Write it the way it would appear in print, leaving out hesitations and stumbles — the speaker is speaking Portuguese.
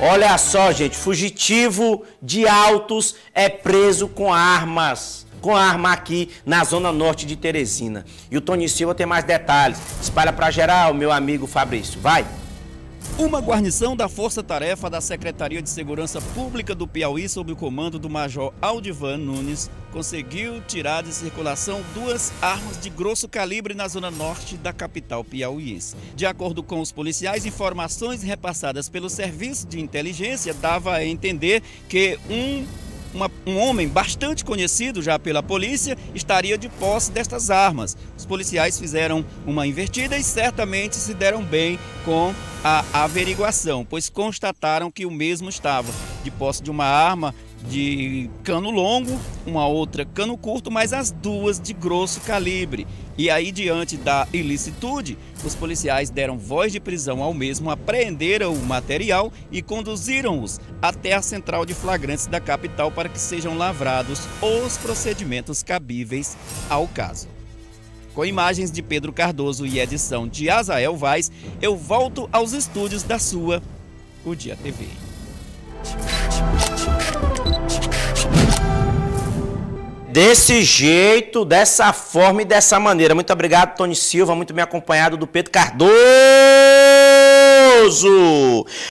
Olha só, gente, fugitivo de autos é preso com armas. Com arma aqui na zona norte de Teresina. E o Tony Silva tem mais detalhes. Espalha pra geral, meu amigo Fabrício. Vai! Uma guarnição da Força Tarefa da Secretaria de Segurança Pública do Piauí, sob o comando do Major Aldivan Nunes, conseguiu tirar de circulação 2 armas de grosso calibre na zona norte da capital piauiense. De acordo com os policiais, informações repassadas pelo Serviço de Inteligência dava a entender que um homem bastante conhecido já pela polícia estaria de posse destas armas. Os policiais fizeram uma invertida e certamente se deram bem com a averiguação, pois constataram que o mesmo estava de posse de uma arma de cano longo, uma outra cano curto, mas as 2 de grosso calibre. E aí, diante da ilicitude, os policiais deram voz de prisão ao mesmo, apreenderam o material e conduziram-os até a central de flagrantes da capital para que sejam lavrados os procedimentos cabíveis ao caso. Com imagens de Pedro Cardoso e edição de Azael Vaz, eu volto aos estúdios da sua O Dia TV. Desse jeito, dessa forma e dessa maneira. Muito obrigado, Tony Silva, muito bem acompanhado do Pedro Cardoso.